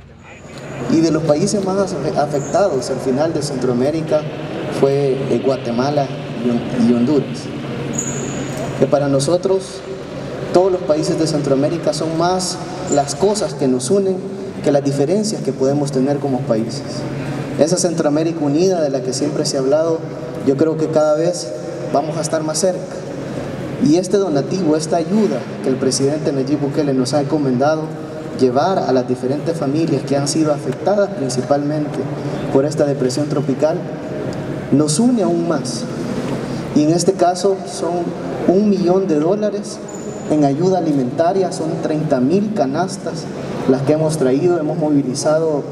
Y de los países más afectados al final de Centroamérica fue Guatemala y Honduras. Que para nosotros, todos los países de Centroamérica son más las cosas que nos unen que las diferencias que podemos tener como países. Esa Centroamérica unida de la que siempre se ha hablado, yo creo que cada vez vamos a estar más cerca. Y este donativo, esta ayuda que el presidente Nayib Bukele nos ha encomendado, llevar a las diferentes familias que han sido afectadas principalmente por esta depresión tropical, nos une aún más. Y en este caso son $1 millón en ayuda alimentaria, son 30.000 canastas las que hemos traído. Hemos movilizado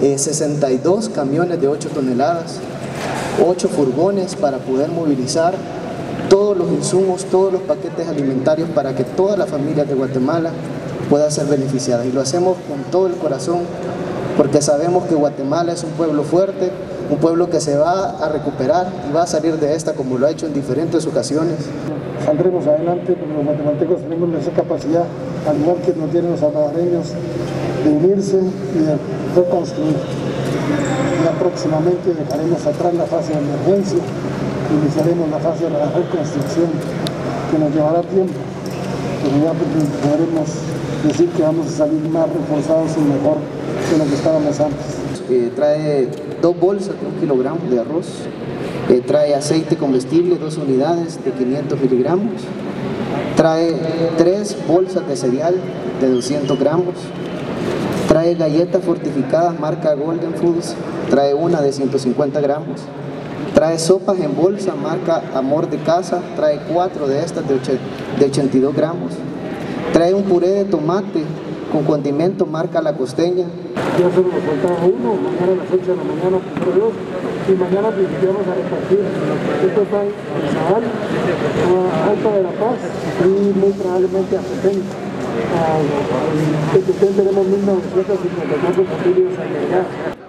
62 camiones de 8 toneladas, 8 furgones para poder movilizar todos los insumos, todos los paquetes alimentarios para que toda la familia de Guatemala pueda ser beneficiada. Y lo hacemos con todo el corazón, porque sabemos que Guatemala es un pueblo fuerte, un pueblo que se va a recuperar y va a salir de esta como lo ha hecho en diferentes ocasiones. Saldremos adelante porque los guatemaltecos tenemos esa capacidad, al igual que nos tienen los salvadoreños, de unirse y de reconstruir. Ya próximamente dejaremos atrás la fase de emergencia e iniciaremos la fase de la reconstrucción, que nos llevará tiempo, pero ya podremos decir que vamos a salir más reforzados y mejor que lo que estábamos antes. Trae 2 bolsas de 1 kilogramo de arroz, trae aceite comestible, 2 unidades de 500 miligramos, trae 3 bolsas de cereal de 200 gramos, trae galletas fortificadas marca Golden Foods, trae una de 150 gramos, trae sopas en bolsa marca Amor de Casa, trae 4 de estas de 82 gramos, trae un puré de tomate con condimento marca La Costeña. Ya solo nos faltaba uno, mañana a las 8 de la mañana, primero Dios, y mañana principiamos a repartir. Esto está en Zabal, a Alta de la Paz y muy probablemente a Petén. En Petén tenemos 1.954 familias albergadas.